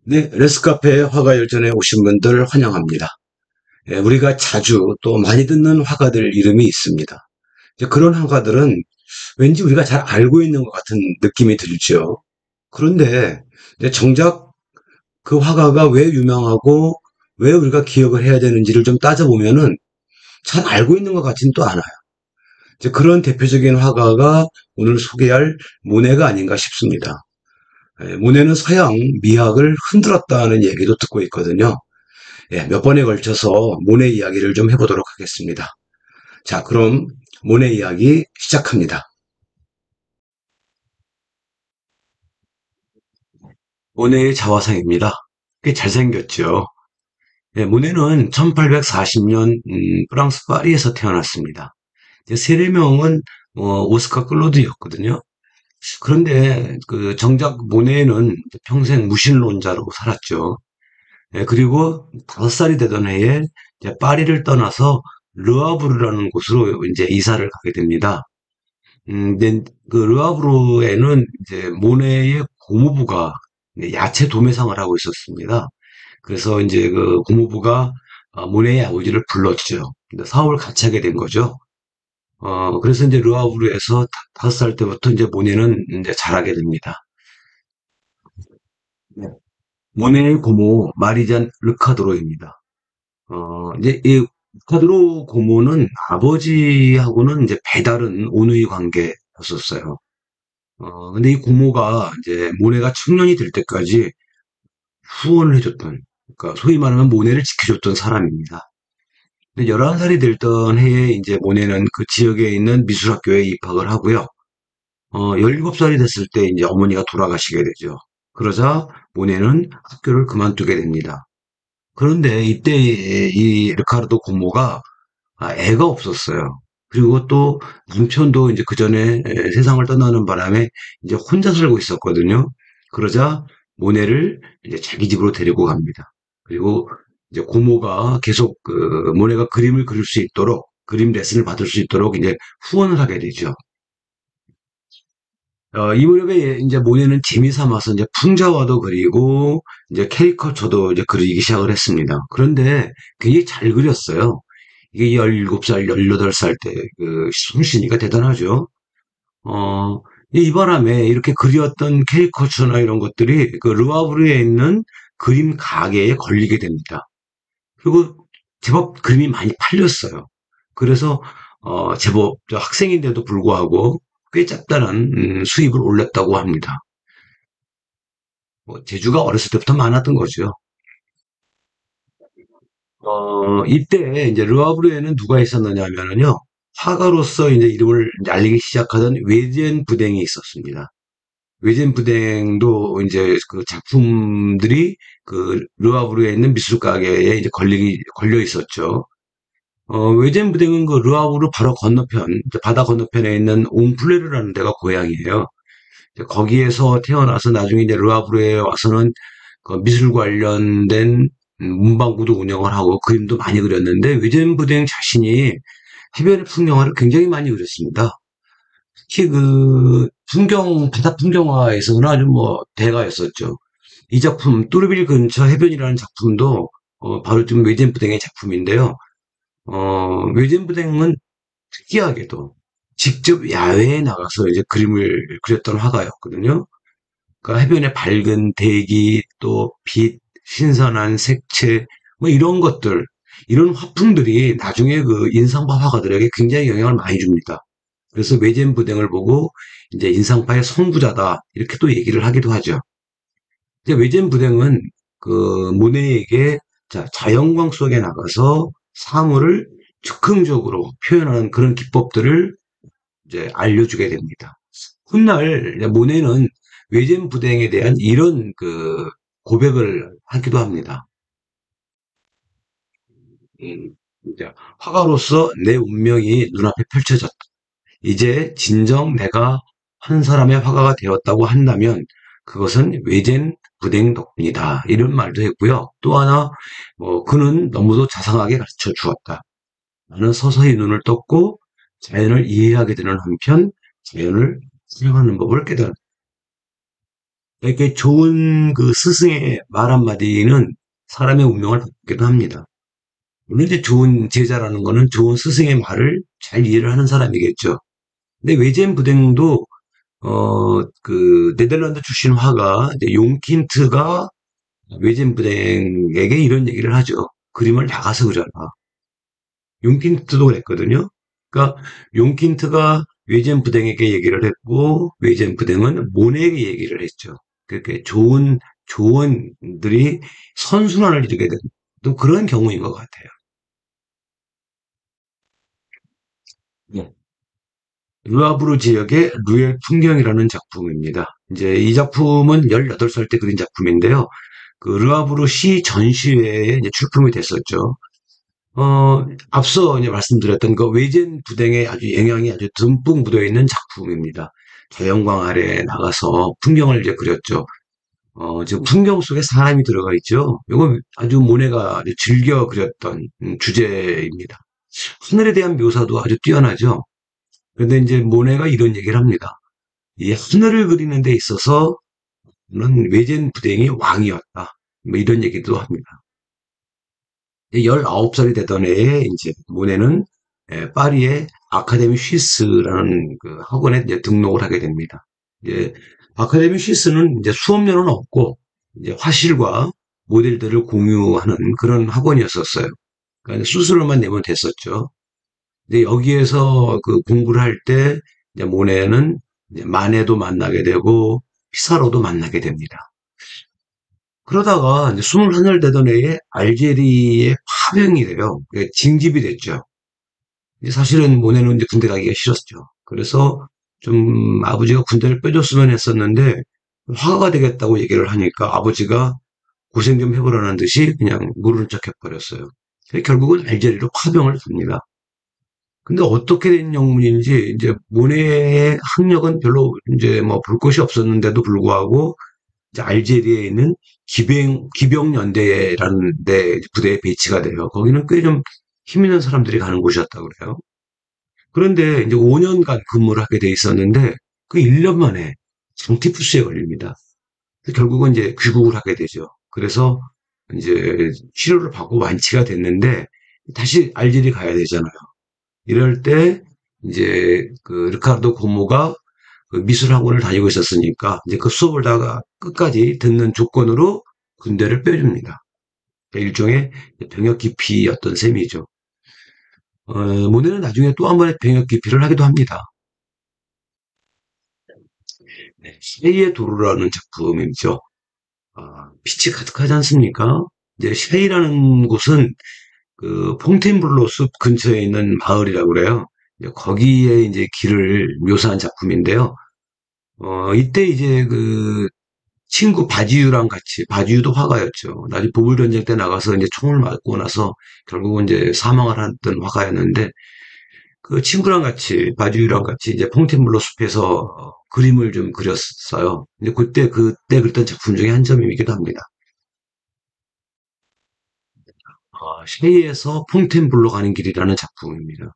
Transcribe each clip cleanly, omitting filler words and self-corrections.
네, 레스카페 화가 열전에 오신 분들 환영합니다. 예, 우리가 자주 또 많이 듣는 화가들 이름이 있습니다. 이제 그런 화가들은 왠지 우리가 잘 알고 있는 것 같은 느낌이 들죠. 그런데 이제 정작 그 화가가 왜 유명하고 왜 우리가 기억을 해야 되는지를 좀 따져보면은 잘 알고 있는 것 같지는 또 않아요. 이제 그런 대표적인 화가가 오늘 소개할 모네가 아닌가 싶습니다. 예, 모네는 서양 미학을 흔들었다는 얘기도 듣고 있거든요. 예, 몇 번에 걸쳐서 모네 이야기를 좀 해보도록 하겠습니다. 자, 그럼 모네 이야기 시작합니다. 모네의 자화상입니다. 꽤 잘생겼죠. 예, 모네는 1840년 프랑스 파리에서 태어났습니다. 이제 세례명은 오스카 클로드였거든요. 그런데 그 정작 모네는 평생 무신론자로 살았죠. 예, 그리고 5살이 되던 해에 이제 파리를 떠나서 르와브르라는 곳으로 이제 이사를 가게 됩니다. 근데 그 르와브르에는 이제 모네의 고모부가 야채 도매상을 하고 있었습니다. 그래서 이제 그 고모부가 모네의 아버지를 불렀죠. 근데 사업을 같이 하게 된 거죠. 그래서 이제 르와브르에서 5살 때부터 이제 모네는 이제 자라게 됩니다. 네. 모네의 고모 마리잔 르카드로입니다. 이제 이 르카드로 고모는 아버지하고는 이제 배다른 온누이 관계였었어요. 근데 이 고모가 이제 모네가 청년이 될 때까지 후원을 해줬던, 그러니까 소위 말하면 모네를 지켜줬던 사람입니다. 근데 11살이 됐던 해에 이제 모네는 그 지역에 있는 미술학교에 입학을 하고요. 17살이 됐을 때 이제 어머니가 돌아가시게 되죠. 그러자 모네는 학교를 그만두게 됩니다. 그런데 이때 이 르카르도 고모가 애가 없었어요. 그리고 또 남편도 이제 그 전에 세상을 떠나는 바람에 이제 혼자 살고 있었거든요. 그러자 모네를 이제 자기 집으로 데리고 갑니다. 그리고 이제 고모가 계속 그 모네가 그림을 그릴 수 있도록 그림 레슨을 받을 수 있도록 이제 후원을 하게 되죠. 이 무렵에 이제 모네는 재미 삼아서 이제 풍자화도 그리고 이제 캐리커처도 이제 그리기 시작을 했습니다. 그런데 굉장히 잘 그렸어요. 이게 17살, 18살 때 그 솜씨니까 대단하죠. 어, 이 바람에 이렇게 그렸던 캐리커처나 이런 것들이 그 르와브르에 있는 그림 가게에 걸리게 됩니다. 그리고 제법 그림이 많이 팔렸어요. 그래서 제법 저 학생인데도 불구하고 꽤 짭짤한 수입을 올렸다고 합니다. 뭐 재주가 어렸을 때부터 많았던 거죠. 이때 이제 르와브르에는 누가 있었느냐 하면은요. 화가로서 이제 이름을 이제 알리기 시작하던 외젠 부댕이 있었습니다. 외젠 부댕도 이제 그 작품들이 그 르와브르에 있는 미술 가게에 이제 걸려 있었죠. 외젠 부댕은 그 르와브르 바로 건너편, 이제 바다 건너편에 있는 옹플레르라는 데가 고향이에요. 이제 거기에서 태어나서 나중에 이제 르와브르에 와서는 그 미술 관련된 문방구도 운영을 하고 그림도 많이 그렸는데 외젠 부댕 자신이 해변의 풍경화를 굉장히 많이 그렸습니다. 특히 그 바다 풍경화에서는 아주 뭐 대가였었죠. 이 작품 뚜르빌 근처 해변이라는 작품도 바로 지금 외젠 부댕의 작품인데요. 외젠 부댕은 특이하게도 직접 야외에 나가서 이제 그림을 그렸던 화가였거든요. 그러니까 해변의 밝은 대기, 또 빛, 신선한 색채, 뭐 이런 것들, 이런 화풍들이 나중에 그 인상파 화가들에게 굉장히 영향을 많이 줍니다. 그래서 외젠 부댕을 보고 이제 인상파의 선구자다 이렇게 또 얘기를 하기도 하죠. 이제 외젠 부댕은 그 모네에게 자연광 속에 나가서 사물을 즉흥적으로 표현하는 그런 기법들을 이제 알려주게 됩니다. 훗날 모네는 외젠 부댕에 대한 이런 그 고백을 하기도 합니다. 이제 화가로서 내 운명이 눈앞에 펼쳐졌다. 이제 진정 내가 한 사람의 화가가 되었다고 한다면 그것은 외젠 부댕 덕분이다. 이런 말도 했고요. 또 하나 그는 너무도 자상하게 가르쳐 주었다. 나는 서서히 눈을 떴고 자연을 이해하게 되는 한편 자연을 사랑하는 법을 깨달았다. 이렇게 좋은 그 스승의 말 한마디는 사람의 운명을 바꾸기도 합니다. 물론 이제 좋은 제자라는 거는 좋은 스승의 말을 잘 이해를 하는 사람이겠죠. 근데 외젠 부댕도 그 네덜란드 출신 화가 이제 용킨트가 외젠 부댕에게 이런 얘기를 하죠. 그림을 나가서 그려라. 용킨트도 그랬거든요. 그러니까 용킨트가 웨젠 부댕에게 얘기를 했고 웨젠 부댕은 모네에게 얘기를 했죠. 그렇게 좋은 조언들이 선순환을 이루게 된 또 그런 경우인 것 같아요. 네. 루아브르 지역의 루엘 풍경이라는 작품입니다. 이제 이 작품은 18살 때 그린 작품인데요. 그 르와브르 시 전시회에 이제 출품이 됐었죠. 앞서 이제 말씀드렸던 그 외젠 부댕의 아주 영향이 아주 듬뿍 묻어 있는 작품입니다. 자연광 아래 나가서 풍경을 이제 그렸죠. 지금 풍경 속에 사람이 들어가 있죠. 이거 아주 모네가 아주 즐겨 그렸던 주제입니다. 하늘에 대한 묘사도 아주 뛰어나죠. 그런데 이제 모네가 이런 얘기를 합니다. 이 하늘을 그리는 데 있어서는 외젠 부댕이 왕이었다. 뭐 이런 얘기도 합니다. 19살이 되던 해에 이제 모네는 파리의 아카데미 쉬스라는 그 학원에 이제 등록을 하게 됩니다. 이제 아카데미 쉬스는 이제 수업료는 없고 이제 화실과 모델들을 공유하는 그런 학원이었었어요. 그러니까 수수료만 내면 됐었죠. 근데 여기에서 그 공부를 할 때 이제 모네는 이제 마네도 만나게 되고 피사로도 만나게 됩니다. 그러다가 이제 21살 되던 해에 알제리에 파병이 돼요. 징집이 됐죠. 사실은 모네는 이제 군대 가기가 싫었죠. 그래서 좀 아버지가 군대를 빼줬으면 했었는데 화가 되겠다고 얘기를 하니까 아버지가 고생 좀 해보라는 듯이 그냥 모르는 척 해버렸어요. 결국은 알제리로 파병을 갑니다. 근데 어떻게 된 영문인지 이제 모네의 학력은 별로 이제 뭐 볼 것이 없었는데도 불구하고 이제 알제리에 있는 기병연대라는 데 부대에 배치가 돼요. 거기는 꽤 좀 힘 있는 사람들이 가는 곳이었다고 그래요. 그런데 이제 5년간 근무를 하게 돼 있었는데 그 1년 만에 장티푸스에 걸립니다. 결국은 이제 귀국을 하게 되죠. 그래서 이제 치료를 받고 완치가 됐는데 다시 알제리 가야 되잖아요. 이럴 때 이제 그 르카르도 고모가 그 미술학원을 다니고 있었으니까 이제 그 수업을 다가 끝까지 듣는 조건으로 군대를 빼줍니다. 그러니까 일종의 병역 기피였던 셈이죠. 모네는 나중에 또 한 번의 병역 기피를 하기도 합니다. 네, 셰이의 도로라는 작품이죠. 빛이 가득하지 않습니까? 이제 셰이라는 곳은 그 퐁테인블로 숲 근처에 있는 마을이라고 그래요. 이제 거기에 이제 길을 묘사한 작품인데요. 이때 이제 그 친구 바지유랑 같이, 바지유도 화가였죠. 나중에 보불전쟁 때 나가서 이제 총을 맞고 나서 결국은 이제 사망을 했던 화가였는데, 그 친구랑 같이, 바지유랑 같이 이제 퐁텐블러 숲에서 그림을 좀 그렸어요. 이제 그때 그랬던 작품 중에 한 점이기도 합니다. 셰이에서 퐁텐블러 가는 길이라는 작품입니다.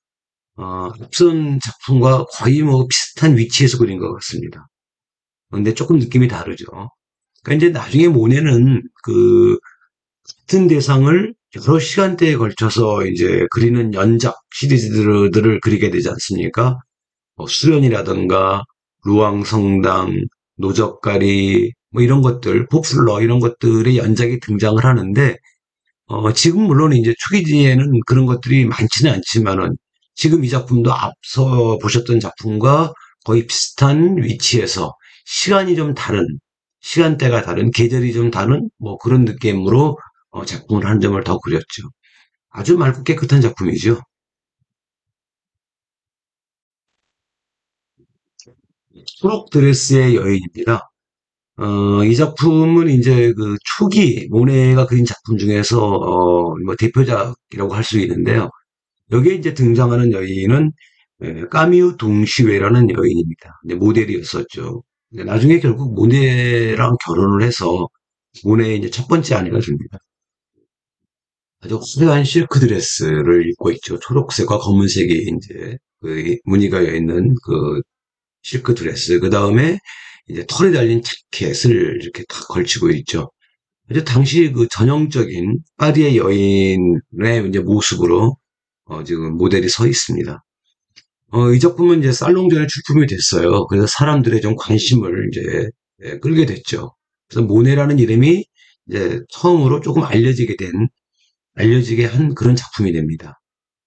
앞선 작품과 거의 뭐 비슷한 위치에서 그린 것 같습니다. 근데 조금 느낌이 다르죠. 그러니까 이제 나중에 모네는 그 같은 대상을 여러 시간대에 걸쳐서 이제 그리는 연작 시리즈들을 그리게 되지 않습니까? 뭐 수련이라든가 루앙성당, 노적가리 뭐 이런 것들, 포플러 이런 것들의 연작이 등장을 하는데 지금 물론 이제 초기지에는 그런 것들이 많지는 않지만은 지금 이 작품도 앞서 보셨던 작품과 거의 비슷한 위치에서 시간이 좀 다른, 시간대가 다른, 계절이 좀 다른 뭐 그런 느낌으로 작품을 한 점을 더 그렸죠. 아주 맑고 깨끗한 작품이죠. 초록 드레스의 여인입니다. 이 작품은 이제 그 초기 모네가 그린 작품 중에서 뭐 대표작이라고 할 수 있는데요. 여기에 이제 등장하는 여인은 까미우 동시웨라는 여인입니다. 이제 모델이었었죠. 근데 나중에 결국 모네랑 결혼을 해서 모네의 이제 첫 번째 아내가 됩니다. 아주 화려한 실크 드레스를 입고 있죠. 초록색과 검은색이 이제 그 무늬가 있는 그 실크 드레스. 그 다음에 이제 털이 달린 자켓을 이렇게 딱 걸치고 있죠. 이제 당시 그 전형적인 파리의 여인의 이제 모습으로 지금 모델이 서 있습니다. 이 작품은 이제 살롱전에 출품이 됐어요. 그래서 사람들의 좀 관심을 이제 끌게 됐죠. 그래서 모네라는 이름이 이제 처음으로 조금 알려지게 한 그런 작품이 됩니다.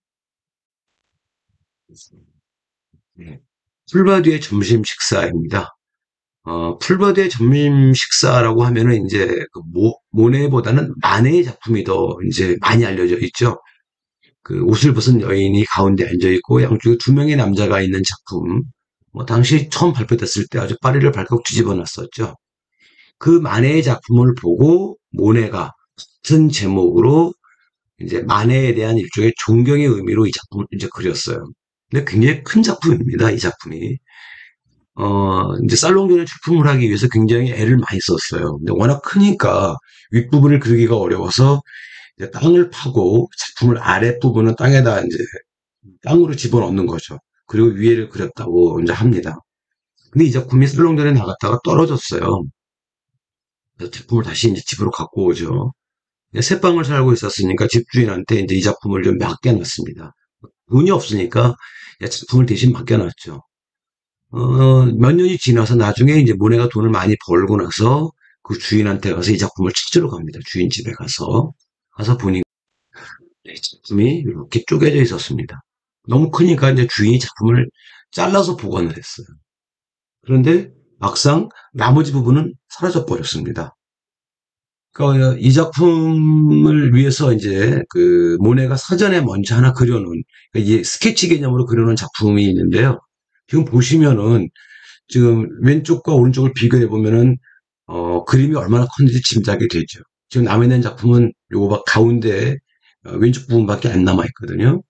네. 풀바디의 점심 식사입니다. 풀바디의 점심 식사라고 하면은 이제 그 모네보다는 마네의 작품이 더 이제 많이 알려져 있죠. 그 옷을 벗은 여인이 가운데 앉아 있고 양쪽에 두 명의 남자가 있는 작품. 뭐 당시 처음 발표됐을 때 아주 파리를 발칵 뒤집어 놨었죠. 그 마네의 작품을 보고 모네가 같은 제목으로 이제 마네에 대한 일종의 존경의 의미로 이 작품을 이제 그렸어요. 근데 굉장히 큰 작품입니다, 이 작품이. 이제 살롱전에 출품을 하기 위해서 굉장히 애를 많이 썼어요. 근데 워낙 크니까 윗부분을 그리기가 어려워서 이제 땅을 파고 작품을 아랫부분은 땅에다 이제 땅으로 집어넣는 거죠. 그리고 위에를 그렸다고 이제 합니다. 근데 이 작품이 살롱전에 나갔다가 떨어졌어요. 그래서 작품을 다시 이제 집으로 갖고 오죠. 새방을 살고 있었으니까 집주인한테 이제 이 작품을 좀 맡겨놨습니다. 돈이 없으니까 작품을 대신 맡겨놨죠. 몇 년이 지나서 나중에 이제 모네가 돈을 많이 벌고 나서 그 주인한테 가서 이 작품을 찾으러 갑니다. 주인 집에 가서 보니 작품이 이렇게 쪼개져 있었습니다. 너무 크니까 이제 주인이 작품을 잘라서 보관을 했어요. 그런데 막상 나머지 부분은 사라져 버렸습니다. 그러니까 이 작품을 위해서 이제 그 모네가 사전에 먼저 하나 그려놓은 그러니까 이게 스케치 개념으로 그려놓은 작품이 있는데요. 지금 보시면은 지금 왼쪽과 오른쪽을 비교해 보면은 그림이 얼마나 컸는지 짐작이 되죠. 지금 남아 있는 작품은 요거 가운데 왼쪽 부분밖에 안 남아 있거든요.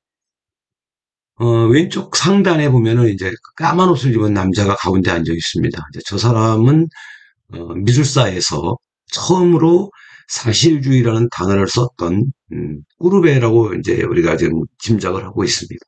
왼쪽 상단에 보면은 이제 까만 옷을 입은 남자가 가운데 앉아 있습니다. 이제 저 사람은 미술사에서 처음으로 사실주의라는 단어를 썼던 꾸르베라고 이제 우리가 지금 짐작을 하고 있습니다.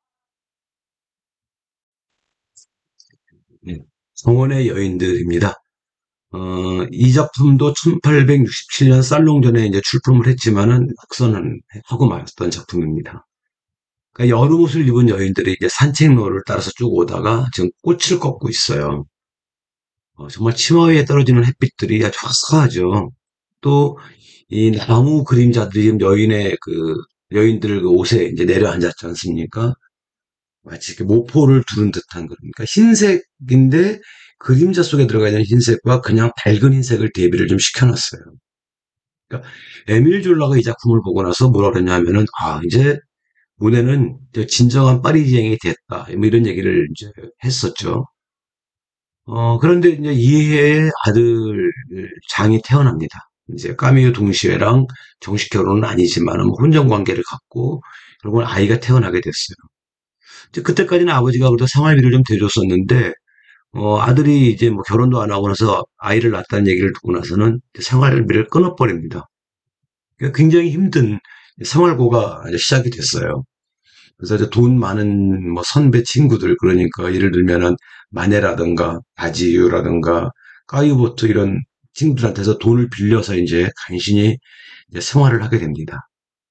네. 성원의 여인들입니다. 이 작품도 1867년 살롱전에 이제 출품을 했지만은 낙선은 하고 말았던 작품입니다. 그러니까 여름 옷을 입은 여인들이 이제 산책로를 따라서 쭉 오다가 지금 꽃을 꺾고 있어요. 정말 치마 위에 떨어지는 햇빛들이 아주 화사하죠. 또 이 나무 그림자들이 지금 여인들 그 옷에 이제 내려앉았지 않습니까? 마치 이렇게 모포를 두른 듯한 그런, 그러니까 흰색인데 그림자 속에 들어가 있는 흰색과 그냥 밝은 흰색을 대비를 좀 시켜놨어요. 그러니까 에밀 졸라가 이 작품을 보고 나서 뭐라 그랬냐면은 이제 모네는 이제 진정한 파리지앵이 됐다. 뭐 이런 얘기를 이제 했었죠. 그런데 이제 이해의 아들 장이 태어납니다. 이제 까미유 동시회랑 정식 결혼은 아니지만 뭐 혼전 관계를 갖고 결국은 아이가 태어나게 됐어요. 이제 그때까지는 아버지가 그래도 생활비를 좀 대줬었는데 아들이 이제 뭐 결혼도 안 하고 나서 아이를 낳았다는 얘기를 듣고 나서는 생활비를 끊어버립니다. 그러니까 굉장히 힘든 생활고가 이제 시작이 됐어요. 그래서 이제 돈 많은 뭐 선배 친구들 그러니까 예를 들면은 마네라든가 바지유라든가 까이보트 이런 친구들한테서 돈을 빌려서 이제 간신히 이제 생활을 하게 됩니다.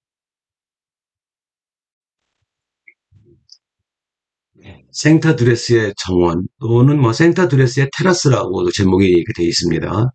생타 드레스의 정원 또는 뭐 생타 드레스의 테라스라고도 제목이 이렇게 돼 있습니다.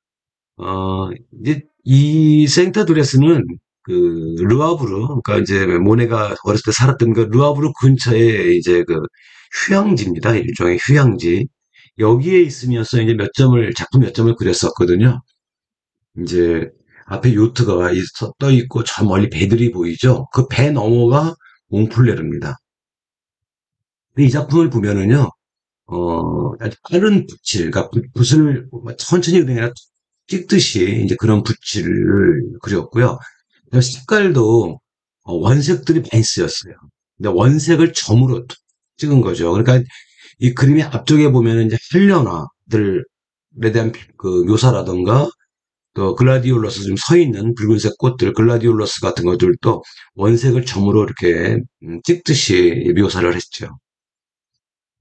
이제 이 생타 드레스는 그 르와브르 그러니까 이제 모네가 어렸을 때 살았던 그 르와브르 근처에 이제 그 휴양지입니다. 일종의 휴양지. 여기에 있으면서 이제 작품 몇 점을 그렸었거든요. 이제 앞에 요트가 떠 있고 저 멀리 배들이 보이죠. 그 배 너머가 몽플레르입니다. 근데 이 작품을 보면은요, 아주 빠른 붓질, 그러니까 붓을 천천히 그냥 아니라 찍듯이 이제 그런 붓질을 그렸고요. 색깔도 원색들이 많이 쓰였어요. 근데 원색을 점으로 찍은 거죠. 그러니까 이 그림의 앞쪽에 보면은 이제 헬레나들에 대한 그 묘사라든가 또 글라디올러스 좀 서 있는 붉은색 꽃들, 글라디올러스 같은 것들도 원색을 점으로 이렇게 찍듯이 묘사를 했죠.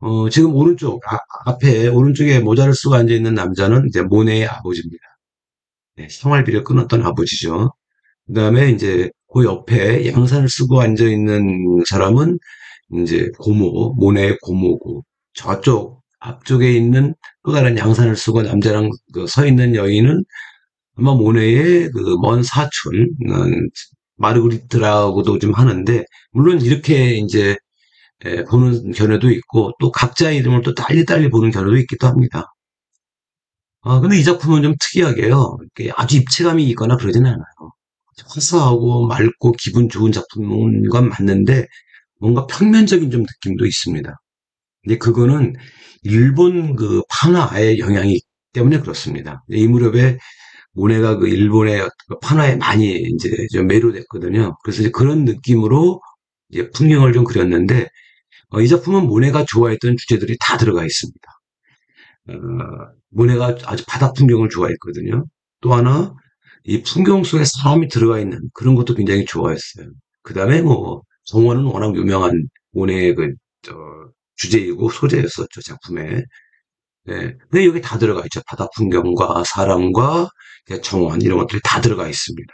지금 앞에 오른쪽에 모자를 쓰고 앉아있는 남자는 이제 모네의 아버지입니다. 네, 생활비를 끊었던 아버지죠. 그 다음에 이제 그 옆에 양산을 쓰고 앉아있는 사람은 이제 모네의 고모고, 저쪽 앞쪽에 있는 또 다른 양산을 쓰고 남자랑 그서 있는 여인은 아마 모네의 그 먼 사촌, 마르그리트라고도 좀 하는데, 물론 이렇게 이제 보는 견해도 있고, 또 각자의 이름을 또 딸리 보는 견해도 있기도 합니다. 근데 이 작품은 좀 특이하게요. 이렇게 아주 입체감이 있거나 그러진 않아요. 화사하고 맑고 기분 좋은 작품인 건 맞는데, 뭔가 평면적인 좀 느낌도 있습니다. 근데 그거는 일본 그 판화의 영향이 있기 때문에 그렇습니다. 이 무렵에 모네가 그 일본의 그 판화에 많이 이제 좀 매료됐거든요. 그래서 이제 그런 느낌으로 이제 풍경을 좀 그렸는데, 이 작품은 모네가 좋아했던 주제들이 다 들어가 있습니다. 어, 모네가 아주 바다 풍경을 좋아했거든요. 또 하나, 이 풍경 속에 사람이 들어가 있는 그런 것도 굉장히 좋아했어요. 그 다음에 뭐, 정원은 워낙 유명한 모네의 저, 주제이고 소재였었죠, 작품에. 네. 근데 여기 다 들어가 있죠. 바다 풍경과 사람과 정원, 이런 것들이 다 들어가 있습니다.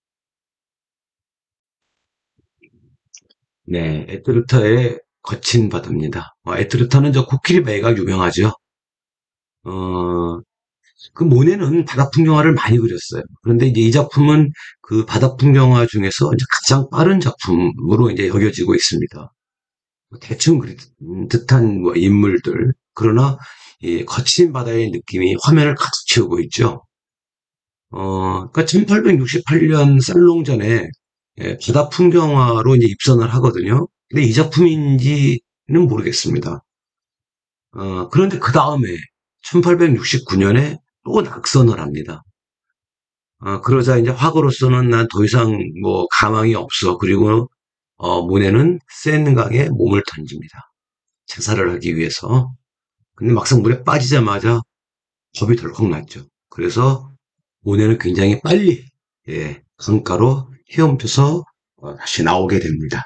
네. 에트르타의 거친 바다입니다. 에트르타는 저 코끼리 배가 유명하죠. 어, 그 모네는 바다 풍경화를 많이 그렸어요. 그런데 이제 이 작품은 그 바다 풍경화 중에서 이제 가장 빠른 작품으로 이제 여겨지고 있습니다. 대충 그린 듯한 뭐 인물들. 그러나 이 거친 바다의 느낌이 화면을 가득 채우고 있죠. 그러니까 1868년 썰롱전에 바다 풍경화로 이제 입선을 하거든요. 근데 이 작품인지는 모르겠습니다. 그런데 그 다음에 1869년에 또 낙선을 합니다. 그러자 이제 화가로서는 난 더 이상 뭐 가망이 없어. 그리고 모네는 센강에 몸을 던집니다. 제사를 하기 위해서. 근데 막상 물에 빠지자마자 겁이 덜컥 났죠. 그래서 모네는 굉장히 빨리 강가로 헤엄쳐서 다시 나오게 됩니다.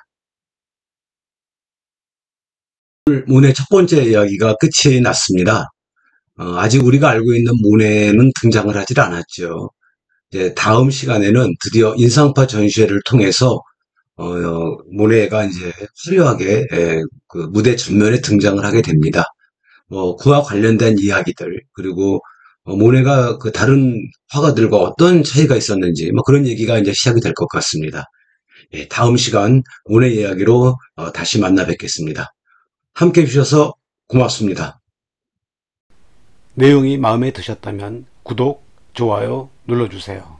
모네 첫 번째 이야기가 끝이 났습니다. 아직 우리가 알고 있는 모네는 등장을 하질 않았죠. 이제 다음 시간에는 드디어 인상파 전시회를 통해서 모네가 이제 화려하게 그 무대 전면에 등장을 하게 됩니다. 그와 관련된 이야기들, 그리고 모네가 그 다른 화가들과 어떤 차이가 있었는지 뭐 그런 얘기가 이제 시작이 될 것 같습니다. 다음 시간 모네 이야기로 다시 만나 뵙겠습니다. 함께 해주셔서 고맙습니다. 내용이 마음에 드셨다면 구독, 좋아요 눌러주세요.